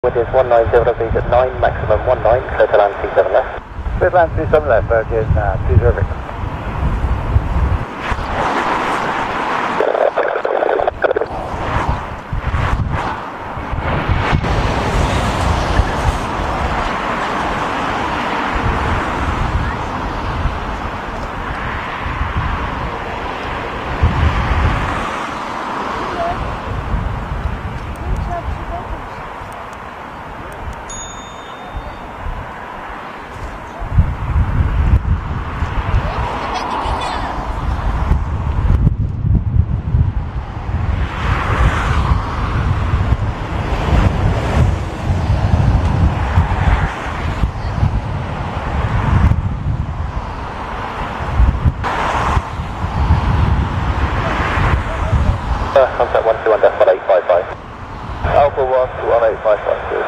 With this 190 feet at 9, maximum 19, clear to land 27 left. Clear to land 27 left, Virgin 20 Victor. Contact 121.1855. Alpha 121.1855.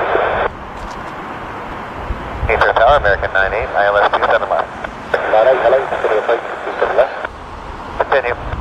Heathrow Tower, American 98, ILS 27 miles. 98, hello, continue approach, 27 left. Continue.